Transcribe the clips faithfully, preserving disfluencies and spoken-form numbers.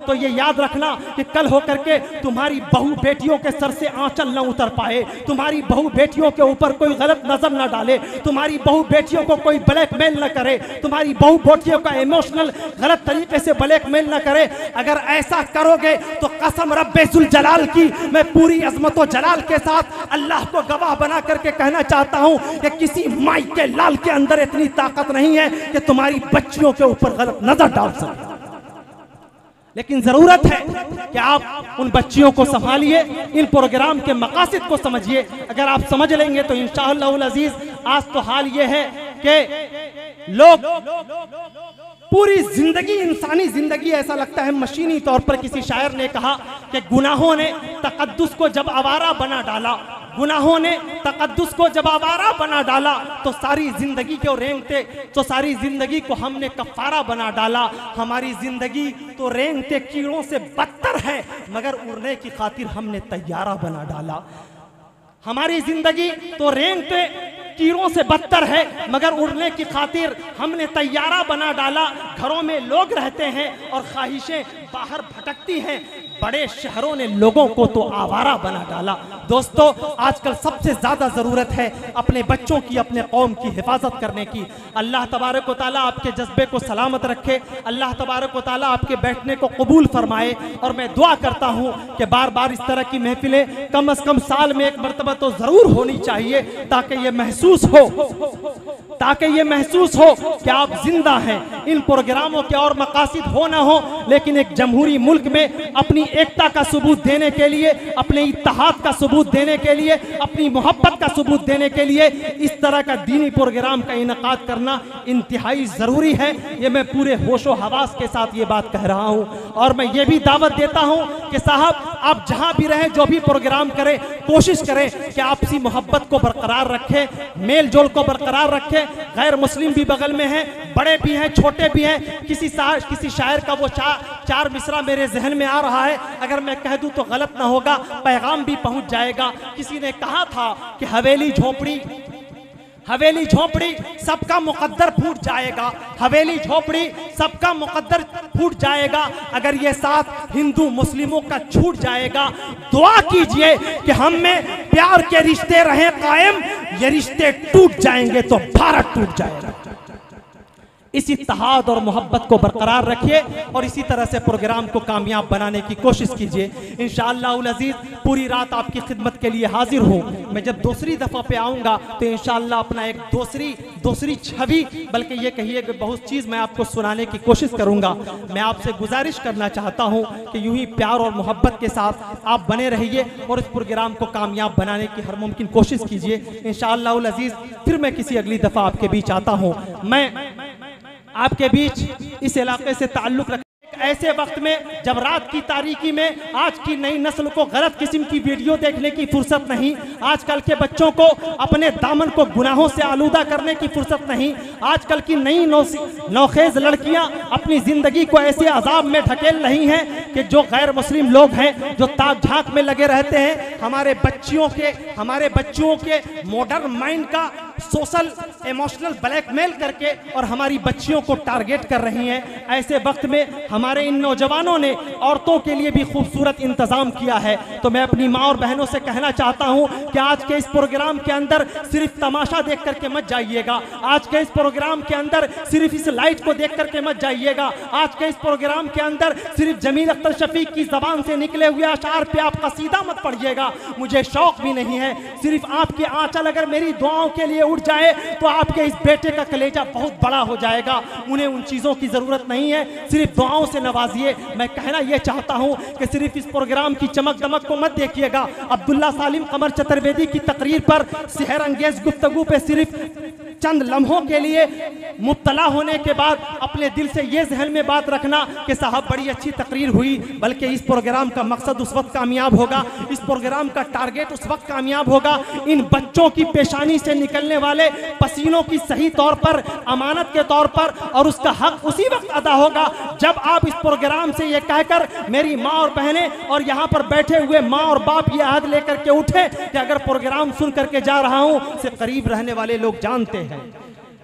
तो ये याद रखना कि कल होकर के तुम्हारी बहू बेटियों के सर से आंचल न उतर पाए, तुम्हारी बहू बेटियों के ऊपर कोई गलत नजर न डाले, तुम्हारी बहू बेटियों को कोई ब्लैकमेल न करे, तुम्हारी बहू बेटियों का इमोशनल गलत तरीके से ब्लैकमेल न करे। अगर ऐसा करोगे तो कसम रब्बे जुल जलाल की, मैं पूरी अजमत व जलाल के साथ अल्लाह को गवाह बना करके कहना चाहता हूं कि किसी माई के लाल के अंदर इतनी ताकत नहीं है कि तुम्हारी बच्चियों के ऊपर गलत नजर डाल सके। लेकिन जरूरत है कि आप उन बच्चियों को संभालिए, इन प्रोग्राम के मकासद को समझिए। अगर आप समझ लेंगे तो इंशाअल्लाह अजीज, आज तो हाल ये है कि लोग पूरी जिंदगी, इंसानी जिंदगी ऐसा लगता है मशीनी तौर पर, किसी शायर ने कहा कि गुनाहों ने तकद्दुस को जब आवारा बना डाला, गुनाहों ने तकद्दुस को जब आवारा बना डाला तो सारी जिंदगी को रेंगते तो सारी जिंदगी को हमने कफारा बना डाला। हमारी जिंदगी तो रेंगते कीड़ों से बदतर है मगर उड़ने की खातिर हमने तैयारा बना डाला। हमारी जिंदगी तो रेंगते कीड़ों से बदतर है मगर उड़ने की खातिर हमने तैयारा बना डाला। घरों में लोग रहते हैं और ख्वाहिशें बाहर भटकती हैं, बड़े शहरों ने लोगों को तो आवारा बना डाला। दोस्तों, आजकल सबसे ज्यादा जरूरत है अपने बच्चों की, अपने कौम की हिफाजत करने की। अल्लाह तबारक व तआला आपके जज्बे को सलामत रखे, अल्लाह तबारक व तआला आपके बैठने को कबूल फरमाए। और मैं दुआ करता हूँ कि बार बार इस तरह की महफिलें कम अज कम साल में एक मरतबा तो जरूर होनी चाहिए, ताकि ये महसूस हो ताकि ये महसूस हो कि आप जिंदा हैं। इन प्रोग्रामों के और मकासद हो ना हो, लेकिन एक जमहूरी मुल्क में अपनी एकता का सबूत देने के लिए, अपने इत्तेहाद का सबूत देने के लिए, अपनी मोहब्बत का सबूत देने के लिए इस तरह का दीनी प्रोग्राम का इनेकाद करना इंतहाई ज़रूरी है। ये मैं पूरे होशो हवास के साथ ये बात कह रहा हूँ। और मैं ये भी दावत देता हूँ कि साहब, आप जहाँ भी रहें, जो भी प्रोग्राम करें, कोशिश करें कि आपसी मोहब्बत को बरकरार रखें, मेल जोल को बरकरार रखें। गैर मुस्लिम भी बगल में हैं, बड़े भी हैं, छोटे भी हैं। किसी सा, किसी शायर का वो चा, चार मिसरा मेरे जहन में आ रहा है, अगर मैं कह दूं तो गलत ना होगा, पैगाम भी पहुंच जाएगा। किसी ने कहा था कि हवेली झोपड़ी हवेली झोपड़ी सबका मुकद्दर फूट जाएगा, हवेली झोपड़ी सबका मुकद्दर फूट जाएगा अगर ये साथ हिंदू मुस्लिमों का छूट जाएगा। दुआ कीजिए कि हम में प्यार के रिश्ते रहें कायम, ये रिश्ते टूट जाएंगे तो भारत टूट जाएगा। इस इत्तेहाद और मोहब्बत को बरकरार रखिए और इसी तरह से प्रोग्राम को कामयाब बनाने की कोशिश कीजिए। इंशाअल्लाह अज़ीज़ पूरी रात आपकी खिदमत के लिए हाजिर हूँ। मैं जब दूसरी दफ़ा पे आऊँगा तो इंशाअल्लाह अपना एक दूसरी दूसरी छवि, बल्कि ये कहिए कि बहुत चीज़ मैं आपको सुनाने की कोशिश करूँगा। मैं आपसे गुजारिश करना चाहता हूँ कि यूँ ही प्यार और मोहब्बत के साथ आप बने रहिए और इस प्रोग्राम को कामयाब बनाने की हर मुमकिन कोशिश कीजिए। इंशाअल्लाह अज़ीज़ फिर मैं किसी अगली दफ़ा आपके बीच आता हूँ। मैं आपके बीच इस इलाके से ताल्लुक़ रख ऐसे वक्त में जब रात की तारीकी में आज की नई नस्ल को गलत किस्म की वीडियो देखने की फुर्सत नहीं, आजकल के बच्चों को अपने दामन को गुनाहों से आलूदा करने की फुर्सत नहीं, आजकल की नई नौखेज लड़कियां अपनी जिंदगी को ऐसे अजाब में ढकेल रही हैं कि जो गैर मुस्लिम लोग हैं, जो ताक झांक में लगे रहते हैं, हमारे बच्चियों के हमारे बच्चों के मॉडर्न माइंड का सोशल इमोशनल ब्लैकमेल करके और हमारी बच्चियों को टारगेट कर रही हैं। ऐसे वक्त में हमारे इन नौजवानों ने औरतों के लिए भी खूबसूरत इंतजाम किया है। तो मैं अपनी माँ और बहनों से कहना चाहता हूँ कि आज के इस प्रोग्राम के अंदर सिर्फ तमाशा देख करके मत जाइएगा, आज के इस प्रोग्राम के अंदर सिर्फ इस लाइट को देख करके मत जाइएगा, आज के इस प्रोग्राम के अंदर सिर्फ जमील अख्तर शफीक की जबान से निकले हुए अशार पे आप कसीदा मत पढ़िएगा। मुझे शौक भी नहीं है, सिर्फ आपके आंचल अगर मेरी दुआओं के लिए उठ जाए तो आपके इस बेटे का कलेजा बहुत बड़ा हो जाएगा। उन्हें उन चीजों की जरूरत नहीं है, सिर्फ दुआओं से नवाजिए। मैं कहना यह चाहता हूं कि सिर्फ इस प्रोग्राम की चमक दमक को मत देखिएगा। अब्दुल्ला सालिम कमर चतुर्वेदी की तकरीर पर सेहर अंगेज गुफ्तगू पे सिर्फ चंद लम्हों के लिए मुब्तला होने के बाद अपने दिल से ये जहन में बात रखना कि साहब बड़ी अच्छी तकरीर हुई, बल्कि इस प्रोग्राम का मकसद उस वक्त कामयाब होगा, इस प्रोग्राम का टारगेट उस वक्त कामयाब होगा। इन बच्चों की पेशानी से निकलने वाले पसीनों की सही तौर पर अमानत के तौर पर और उसका हक उसी वक्त अदा होगा जब आप इस प्रोग्राम से ये कहकर मेरी माँ और बहनें और यहाँ पर बैठे हुए माँ और बाप ये याद लेकर के उठे कि अगर प्रोग्राम सुन करके जा रहा हूँ से करीब रहने वाले लोग जानते हैं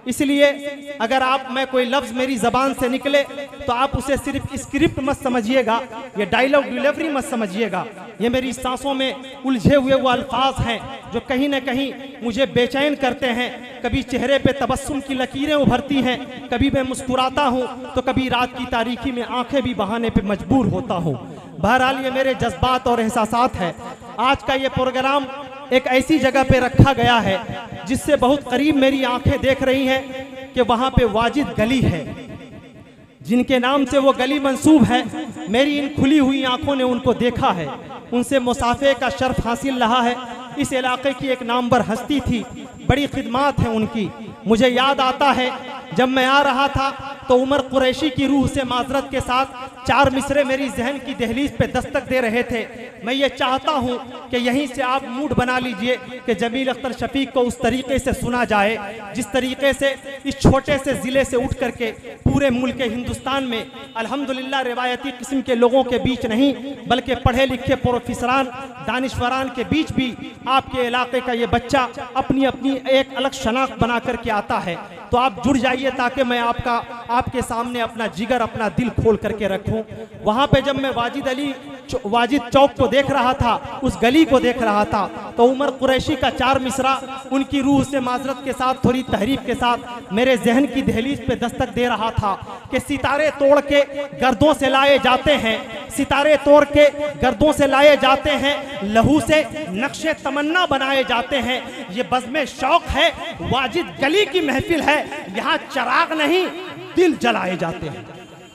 इसलिए अगर आप मैं कोई लफ्ज़ मेरी ज़बान से निकले तो आप उसे सिर्फ स्क्रिप्ट मत समझिएगा, ये डायलॉग डिलीवरी मत समझिएगा। ये मेरी सांसों में उलझे हुए वो अल्फाज हैं जो कहीं ना कहीं मुझे बेचैन करते हैं। कभी चेहरे पे तबस्सुम की लकीरें उभरती हैं, कभी मैं मुस्कुराता हूँ तो कभी रात की तारीकी में आंखें भी बहाने पे मजबूर होता हूँ। बहरहाल ये मेरे जज्बात और एहसासात हैं। आज का ये प्रोग्राम एक ऐसी जगह पे रखा गया है जिससे बहुत करीब मेरी आंखें देख रही हैं कि वहाँ पे वाजिद गली है, जिनके नाम से वो गली मंसूब है। मेरी इन खुली हुई आंखों ने उनको देखा है, उनसे मुसाफे का शर्फ हासिल रहा है। इस इलाके की एक नामवर हस्ती थी, बड़ी खिदमात है उनकी। मुझे याद आता है जब मैं आ रहा था तो उमर कुरैशी की रूह से माजरत के साथ चार मिसरे मेरी जहन की दहलीज पे दस्तक दे रहे थे। मैं ये चाहता हूँ कि यहीं से आप मूड बना लीजिए कि जमील अख्तर शफीक को उस तरीके से सुना जाए जिस तरीके से इस छोटे से ज़िले से उठ करके पूरे मुल्क हिंदुस्तान में अल्हम्दुलिल्लाह रिवायती किस्म के लोगों के बीच नहीं बल्कि पढ़े लिखे प्रोफेसरान दानिशवरान के बीच भी आपके इलाके का ये बच्चा अपनी अपनी एक अलग शनाख्त बना करके आता है। तो आप जुड़ जाइए ताकि मैं आपका आपके सामने अपना जिगर अपना दिल खोल करके रखूं। वहाँ पे जब मैं वाजिद अली वाजिद चौक को देख रहा था, उस गली को देख रहा था, तो उमर कुरैशी का चार मिसरा उनकी रूह से माजरत के साथ थोड़ी तहरीफ के साथ मेरे जहन की दहलीज पे दस्तक दे रहा था कि सितारे तोड़ के गर्दों से लाए जाते हैं, सितारे तोड़ के गर्दों से लाए जाते हैं, लहू से नक्शे तमन्ना बनाए जाते हैं। ये बज़्म शौक है, वाजिद गली की महफिल है, यहाँ चराग नहीं दिल जलाए जाते हैं।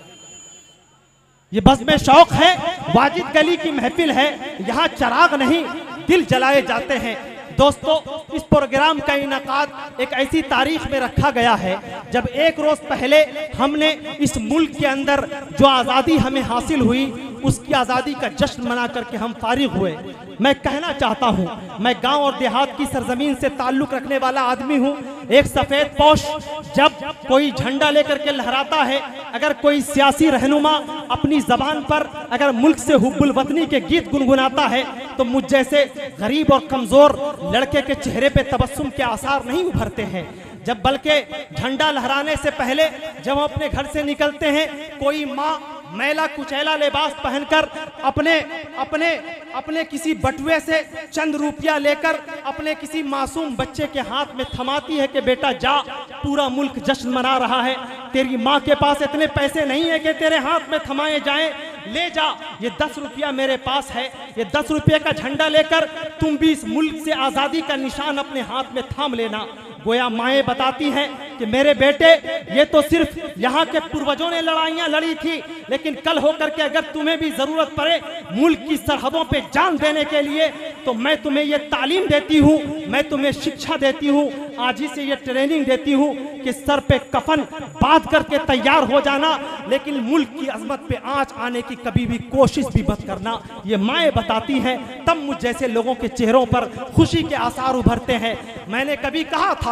ये बज़्म शौक है, वाजिद गली की महफिल है, यहाँ चराग नहीं दिल जलाए जाते हैं। दोस्तों, इस प्रोग्राम का इनकाद एक ऐसी तारीख में रखा गया है जब एक रोज पहले हमने इस मुल्क के अंदर जो आज़ादी हमें हासिल हुई उसकी आज़ादी का जश्न मना करके हम फारिग हुए। मैं कहना चाहता हूँ, मैं गांव और देहात की सरजमीन से ताल्लुक़ रखने वाला आदमी हूँ। एक सफ़ेद पोश जब कोई झंडा लेकर के लहराता है, अगर कोई सियासी रहनुमा अपनी ज़बान पर अगर मुल्क से हुब्बुल वतनी के गीत गुनगुनाता है तो मुझ जैसे गरीब और कमज़ोर लड़के के चेहरे पे तबस्सुम के आसार नहीं उभरते हैं। जब बल्कि झंडा लहराने से पहले जब हम अपने घर से निकलते हैं, कोई माँ मैला कुचैला लिबास पहनकर अपने अपने अपने किसी बटुए से चंद रुपया लेकर अपने किसी मासूम बच्चे के हाथ में थमाती है कि बेटा जा, पूरा मुल्क जश्न मना रहा है, तेरी माँ के पास इतने पैसे नहीं है कि तेरे हाथ में थमाए जाएं, ले जा, ये दस रुपया मेरे पास है, ये दस रुपये का झंडा लेकर तुम भी इस मुल्क से आज़ादी का निशान अपने हाथ में थाम लेना। गोया माएँ बताती हैं कि मेरे बेटे, ये तो सिर्फ यहाँ के पूर्वजों ने लड़ाइयाँ लड़ी थी, लेकिन कल होकर के अगर तुम्हें भी ज़रूरत पड़े मुल्क की सरहदों पे जान देने के लिए तो मैं तुम्हें ये तालीम देती हूँ, मैं तुम्हें शिक्षा देती हूँ, आज ही से ये ट्रेनिंग देती हूँ कि सर पे कफन बांध करके तैयार हो जाना, लेकिन मुल्क की अजमत पे आँच आने की कभी भी कोशिश भी मत करना। ये माएँ बताती हैं, तब मुझ जैसे लोगों के चेहरों पर खुशी के आसार उभरते हैं। मैंने कभी कहा था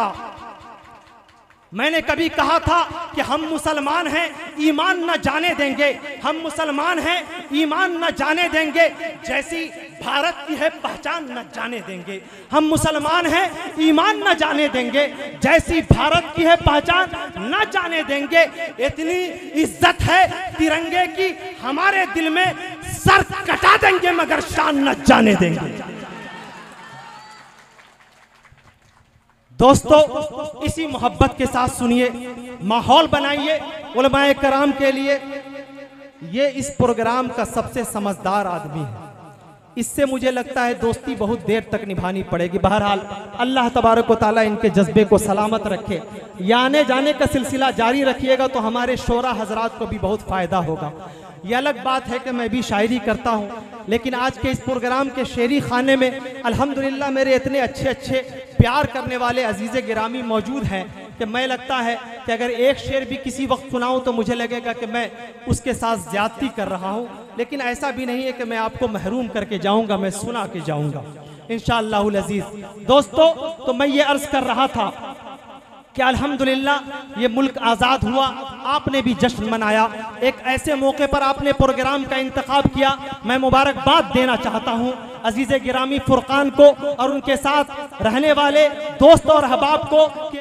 मैंने कभी कहा था कि हम मुसलमान हैं, ईमान न जाने देंगे, हम मुसलमान हैं, ईमान न जाने देंगे, जैसी भारत की है पहचान न जाने देंगे। हम मुसलमान हैं, ईमान न जाने देंगे, जैसी भारत की है पहचान न जाने देंगे। इतनी इज्जत है तिरंगे की हमारे दिल में, सर कटा देंगे मगर शान न जाने देंगे। दोस्तों, इसी मोहब्बत के साथ सुनिए, माहौल बनाइए उलमाए कराम के लिए। ये इस प्रोग्राम का सबसे समझदार आदमी है, इससे मुझे लगता है दोस्ती बहुत देर तक निभानी पड़ेगी। बहरहाल अल्लाह तबारक व तआला इनके जज्बे को सलामत रखे। ये आने जाने का सिलसिला जारी रखिएगा तो हमारे शोरा हजरात को भी बहुत फ़ायदा होगा। ये अलग बात है कि मैं भी शायरी करता हूँ, लेकिन आज के इस प्रोग्राम के शेरी खाने में अल्हम्दुलिल्लाह मेरे इतने अच्छे अच्छे प्यार करने वाले अजीज़ गिरामी मौजूद हैं कि मैं लगता है कि अगर एक शेर भी किसी वक्त सुनाऊं तो मुझे लगेगा कि मैं उसके साथ ज़्यादती कर रहा हूं। लेकिन ऐसा भी नहीं है कि मैं आपको महरूम करके जाऊंगा, मैं सुना के जाऊंगा इंशाअल्लाहुल अज़ीज़। दोस्तों, तो मैं ये अर्ज़ कर रहा था कि अल्हम्दुलिल्लाह ये मुल्क आज़ाद हुआ, आपने भी जश्न मनाया, एक ऐसे मौके पर आपने प्रोग्राम का इंतखाब किया। मैं मुबारकबाद देना चाहता हूँ अजीज़ गिरामी फुरकान को और उनके साथ रहने वाले दोस्त और अहबाब को।